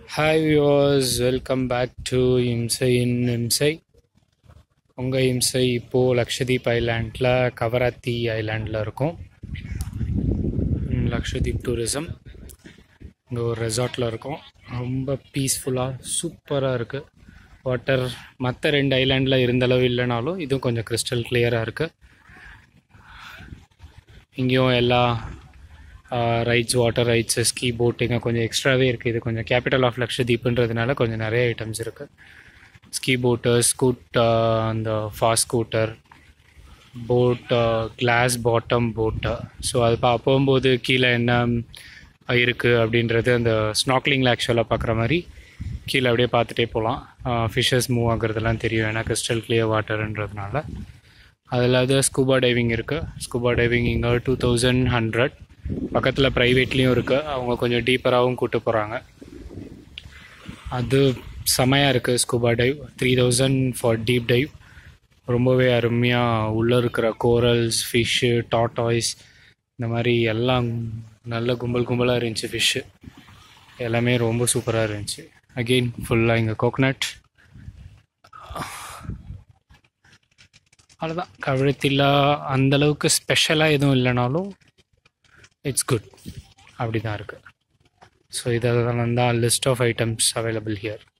Hi viewers, welcome back to இம்சை இன் இம்சை. உங்கள் இம்சை இப்போது லக்ஷதீப் ஐலாண்டில் கவராத்தி ஐலாண்டில் இருக்கும். லக்ஷதீப் டூரிசம் இங்கே ஒரு ரெசார்ட்டில் இருக்கும். ரொம்ப பீஸ்ஃபுல்லாக சூப்பராக இருக்குது. வாட்டர் மற்ற 2 ஐலாண்டில் இருந்தளவு இல்லைனாலும் இதுவும் கொஞ்சம் கிறிஸ்டல் கிளியராக இருக்குது. இங்கேயும் எல்லா ரைட்ஸ், வாட்டர் ரைட்ஸு, ஸ்கீ போட்டிங்க கொஞ்சம் எக்ஸ்ட்ராவே இருக்குது. இது கொஞ்சம் கேபிட்டல் ஆஃப் லக்ஷதீப்புன்றதுனால கொஞ்சம் நிறைய ஐட்டம்ஸ் இருக்குது. ஸ்கீ போட்டு, அந்த ஃபாஸ்ட் ஸ்கூட்டர், கிளாஸ் பாட்டம் போட்டு. ஸோ அது போகும்போது கீழே என்ன இருக்குது அப்படின்றது அந்த ஸ்நாக்லிங்கில் ஆக்சுவலாக பார்க்குற மாதிரி கீழே அப்படியே பார்த்துட்டே போகலாம். ஃபிஷ்ஷஸ் மூவ் ஆகுறதுலாம் தெரியும், ஏன்னா கிறிஸ்டல் கிளியர் வாட்டர்ன்றதுனால. அதில் ஸ்கூபா டைவிங் இருக்குது. ஸ்கூபா டைவிங் இங்கே 2100. பக்கத்தில் ப்ரைவேட்லேயும் இருக்குது. அவங்க கொஞ்சம் டீப்பராகவும் கூப்பிட்டு போகிறாங்க. அது செமையாக இருக்குது. Scuba dive 3000 for deep dive. ரொம்பவே அருமையாக உள்ளே இருக்கிற கோரல்ஸ், ஃபிஷ்ஷு, டாட்டாய்ஸ், இந்த மாதிரி எல்லாம் நல்ல கும்பலாக இருந்துச்சு. ஃபிஷ்ஷு எல்லாமே ரொம்ப சூப்பராக இருந்துச்சு. அகெயின் ஃபுல்லாக இங்கே கோகனட். அவ்வளோதான். கவரத்தில்லா அந்தளவுக்கு ஸ்பெஷலாக எதுவும் இல்லைனாலும் இட்ஸ் குட். அப்படி தான் இருக்குது. ஸோ இதெல்லாம் தான் list of items available here.